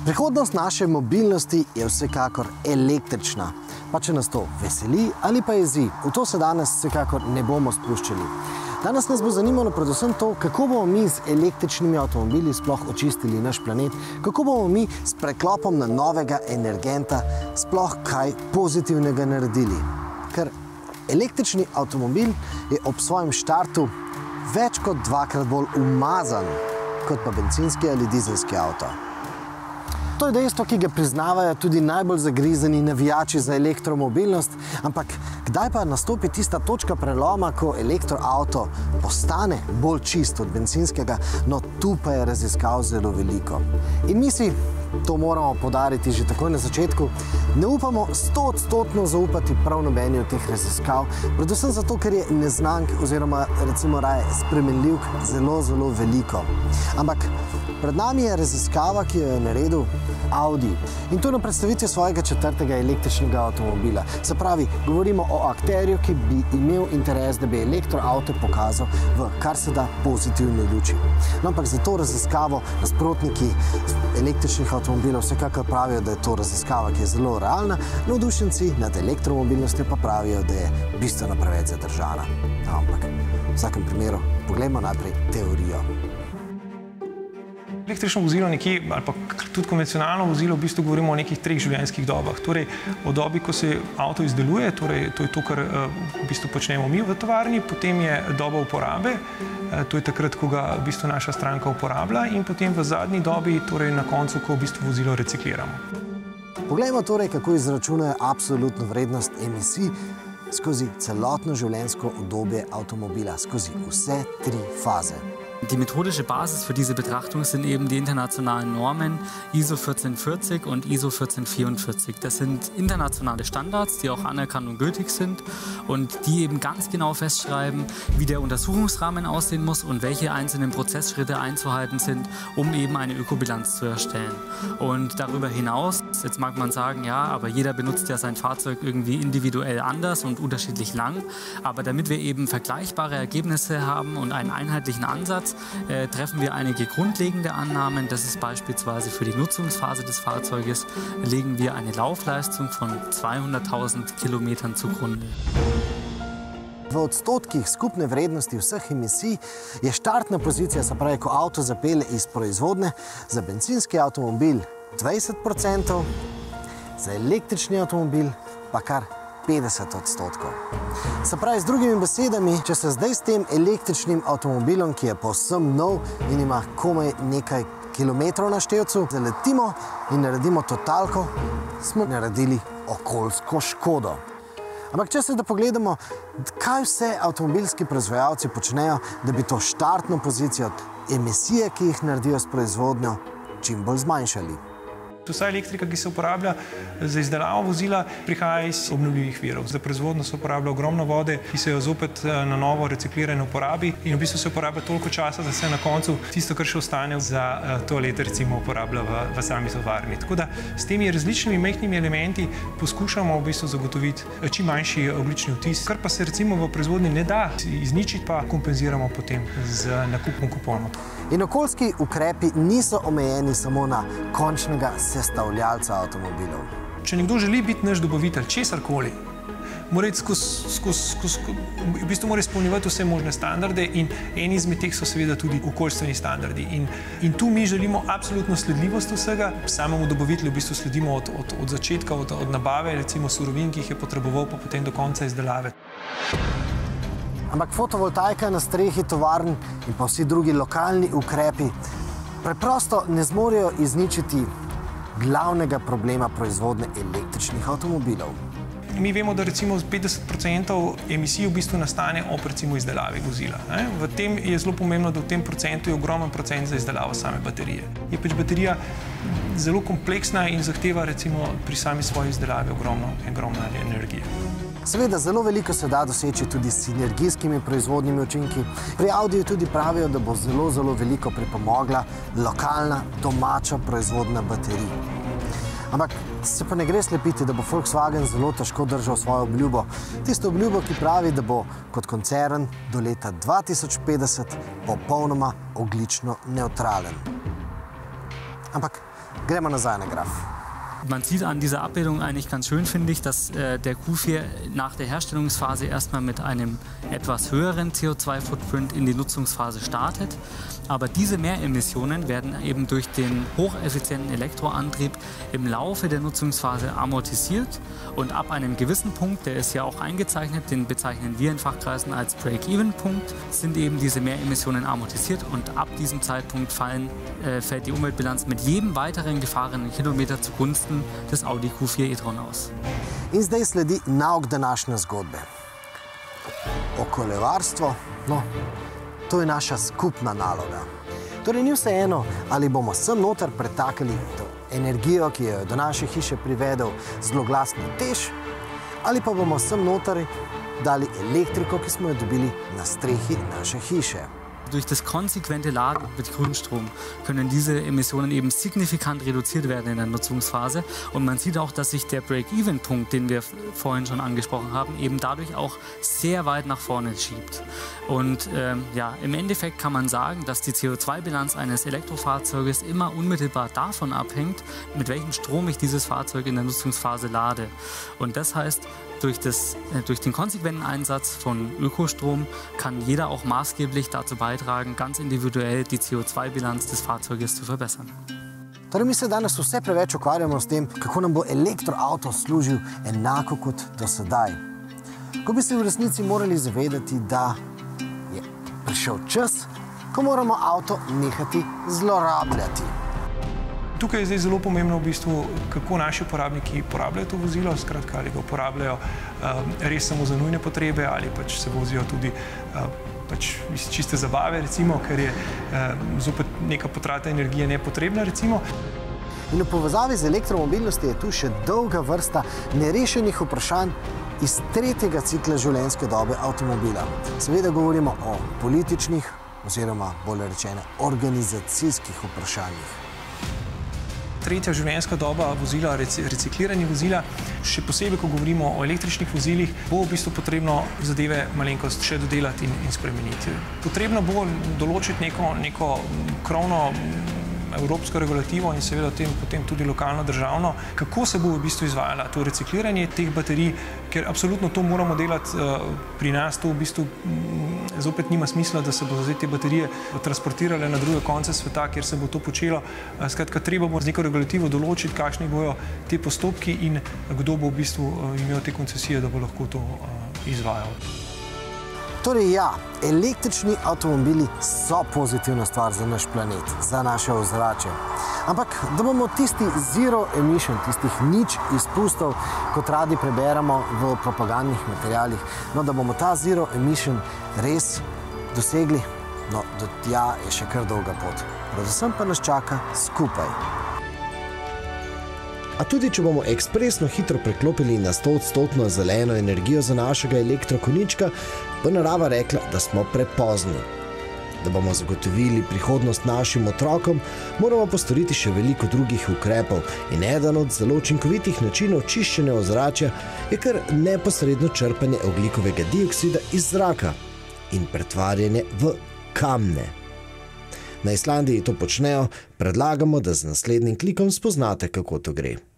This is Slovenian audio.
Prihodnost naše mobilnosti je vsekakor električna, pa če nas to veseli ali pa jezi, v to se danes vsekakor ne bomo spuščali. Danes nas bo zanimalo predvsem to, kako bomo mi z električnimi avtomobili sploh očistili naš planet, kako bomo mi s preklopom na novega energenta sploh kaj pozitivnega naredili. Ker električni avtomobil je ob svojem štartu več kot dvakrat bolj umazan kot pa bencinski ali dizelski avto. To je dejstvo, ki ga priznavajo tudi najbolj zagrizeni navijači za elektromobilnost, ampak kdaj pa nastopi tista točka preloma, ko elektroavto postane bolj čist od bencinskega, no tu pa je raziskav zelo veliko. In mi si, to moramo poudariti že takoj na začetku, ne upamo 100% zaupati prav nobeni od teh raziskav, predvsem zato, ker je neznank oziroma recimo raje spremenljivk zelo veliko. Ampak pred nami je raziskava, ki jo je naredil Audi. In to na predstavitvi svojega 4. električnega avtomobila. Se pravi, govorimo o akterju, ki bi imel interes, da bi elektroavto pokazal v kar se da pozitivni luči. No, ampak za to raziskavo nasprotniki električnih avtomobilov vsekakor pravijo, da je to raziskava, ki je zelo realna, navdušenci nad elektromobilnostjo pa pravijo, da je bistveno preveč zadržana. No, ampak v vsakem primeru poglejmo najprej teorijo. Električno vozilo nekje, ali pa tudi konvencionalno vozilo, v bistvu govorimo o nekih 3 življenjskih dobah. Torej, o dobi, ko se avto izdeluje, torej to je to, kar v bistvu počnemo mi v tovarni, potem je doba uporabe, to je takrat, ko ga v bistvu naša stranka uporablja, in potem v zadnji dobi, torej na koncu, ko v bistvu vozilo recikliramo. Poglejmo torej, kako izračunajo absolutno vrednost emisij skozi celotno življenjsko obdobje avtomobila, skozi vse 3 faze. Die methodische Basis für diese Betrachtung sind eben die internationalen Normen ISO 1440 und ISO 1444. Das sind internationale Standards, die auch anerkannt und gültig sind und die eben ganz genau festschreiben, wie der Untersuchungsrahmen aussehen muss und welche einzelnen Prozessschritte einzuhalten sind, um eben eine Ökobilanz zu erstellen. Und darüber hinaus, jetzt mag man sagen, ja, aber jeder benutzt ja sein Fahrzeug irgendwie individuell anders und unterschiedlich lang, aber damit wir eben vergleichbare Ergebnisse haben und einen einheitlichen Ansatz, treffen wir einige grundlegende Annahmen. Das ist beispielsweise für die Nutzungsphase des Fahrzeuges, legen wir eine Laufleistung von 200.000 Kilometern zugrunde. V odstotkih skupne vrednosti vseh emisij je štartna pozicija, se pravi, ko avto zapelje iz proizvodnje, za bencinski avtomobil 20%, za električni avtomobil pa kar 50%. Se pravi, z drugimi besedami, če se zdaj s tem električnim avtomobilom, ki je povsem nov in ima komaj nekaj kilometrov na števcu, zaletimo in naredimo totalko, smo naredili okoljsko škodo. Ampak če se da pogledamo, kaj vse avtomobilski proizvajalci počnejo, da bi to štartno pozicijo, emisije, ki jih naredijo s proizvodnjo, čim bolj zmanjšali. Vsa elektrika, ki se uporablja za izdelavo vozila, prihaja iz obnovljivih virov. Za proizvodnjo se uporablja ogromno vode, ki se jo zopet na novo reciklira in uporabi, in v bistvu se uporablja toliko časa, da se na koncu tisto, kar še ostane za toalet, recimo, uporablja v sami tovarni. Tako da s temi različnimi majhnimi elementi poskušamo v bistvu zagotoviti čim manjši ogljični odtis, kar pa se recimo v proizvodnji ne da izničiti, pa kompenziramo potem z nakupom kuponov. In okoljski ukrepi niso omejeni samo na končnega sestavljalca avtomobilov. Če nekdo želi biti naš dobavitelj česarkoli, mora izpolnjevati vse možne standarde in eni izmed teh so seveda tudi okoljstveni standardi. In tu mi želimo absolutno sledljivost vsega. Samemu dobavitelju v bistvu sledimo od začetka, od nabave, recimo surovin, ki jih je potreboval, pa potem do konca izdelave. Ampak fotovoltaika na strehi tovarn in pa vsi drugi lokalni ukrepi preprosto ne zmorejo izničiti glavnega problema proizvodnje električnih avtomobilov. Mi vemo, da recimo 50% emisij v bistvu nastane ob recimo izdelavi vozila. V tem je zelo pomembno, da v tem procentu je ogromen procent za izdelavo same baterije. Je pač baterija zelo kompleksna in zahteva recimo pri sami svoji izdelavi ogromno energije. Seveda, zelo veliko se da doseči tudi s sinergijskimi proizvodnimi učinki. Pri Audiju tudi pravijo, da bo zelo veliko pripomogla lokalna, domača proizvodnja baterij. Ampak se pa ne gre slepiti, da bo Volkswagen zelo težko držal svojo obljubo. Tisto obljubo, ki pravi, da bo kot koncern do leta 2050 popolnoma ogljično nevtralen. Ampak Gremo nazaj na graf. Man sieht an dieser Abbildung eigentlich ganz schön, finde ich, dass der Q4 nach der Herstellungsphase erstmal mit einem etwas höheren CO2-Footprint in die Nutzungsphase startet. Aber diese Mehremissionen werden eben durch den hocheffizienten Elektroantrieb im Laufe der Nutzungsphase amortisiert. Und ab einem gewissen Punkt, der ist ja auch eingezeichnet, den bezeichnen wir in Fachkreisen als Break-Even-Punkt, sind eben diese Mehremissionen amortisiert. Und ab diesem Zeitpunkt fällt die Umweltbilanz mit jedem weiteren gefahrenen Kilometer zugunsten des Audi Q4 e-tron aus. In zdaj sledi nauk današnje zgodbe. Okoljevarstvo, no, to je naša skupna naloga. Torej ni vseeno, ali bomo sem noter pretakali to energijo, ki jo do naše hiše privedel zloglasni TEŠ, ali pa bomo sem noter dali elektriko, ki smo jo dobili na strehi naše hiše. Durch das konsequente Laden mit Grünstrom können diese Emissionen eben signifikant reduziert werden in der Nutzungsphase. Und man sieht auch, dass sich der Break-Even-Punkt, den wir vorhin schon angesprochen haben, eben dadurch auch sehr weit nach vorne schiebt. Und ja, im Endeffekt kann man sagen, dass die CO2-Bilanz eines Elektrofahrzeuges immer unmittelbar davon abhängt, mit welchem Strom ich dieses Fahrzeug in der Nutzungsphase lade. Und das heißt, durch den konsequenten Einsatz von Ökostrom kann jeder auch maßgeblich dazu beitragen, ganz individuell die CO2-Bilanz des Fahrzeuges zu verbessern. Torej, mi se danes vse preveč ukvarjamo s tem, kako nam bo elektroavto služil enako kot do sedaj. Ko bi se v resnici morali zavedati, da je prišel čas, ko moramo avto nehati zlorabljati. Tukaj je zdaj zelo pomembno, v bistvu, kako naši uporabniki uporabljajo to vozilo, skratka, ali ga uporabljajo res samo za nujne potrebe, ali pač se vozijo tudi iz čiste zabave, recimo, ker je zopet neka potrata energije nepotrebna, recimo. In v povezavi z elektromobilnosti je tu še dolga vrsta nerešenih vprašanj iz tretjega cikla življenjske dobe avtomobila. Seveda govorimo o političnih oziroma bolje rečeno organizacijskih vprašanjih. Tretja življenjska doba vozila, recikliranje vozila, še posebej, ko govorimo o električnih vozilih, bo v bistvu potrebno zadeve malenkost še dodelati in spremeniti. Potrebno bo določiti neko krovno evropsko regulativo in seveda potem tudi lokalno državno, kako se bo v bistvu izvajala to recikliranje teh baterij, ker absolutno to moramo delati pri nas, to v bistvu zopet nima smisla, da se bo zdaj te baterije transportirale na druge konce sveta, kjer se bo to počelo. Skratka, treba bo z neko regulativo določiti, kakšni bojo te postopki in kdo bo v bistvu imel te koncesije, da bo lahko to izvajal. Torej ja, električni avtomobili so pozitivna stvar za naš planet, za naše ozračje. Ampak da bomo tisti zero emission, tistih nič izpustov, kot radi preberemo v propagandnih materialih, no da bomo ta zero emission res dosegli, no do tja je še kar dolga pot. Predvsem pa nas čaka skupaj. A tudi, če bomo ekspresno hitro preklopili na 100% zeleno energijo za našega elektrokonička, bo narava rekla, da smo prepozni. Da bomo zagotovili prihodnost našim otrokom, moramo postoriti še veliko drugih ukrepov in eden od zelo učinkovitih načinov čiščenja ozračja je kar neposredno črpanje ogljikovega dioksida iz zraka in pretvarjanje v kamne. Na Islandiji to počnejo, predlagamo, da z naslednjim klikom spoznate, kako to gre.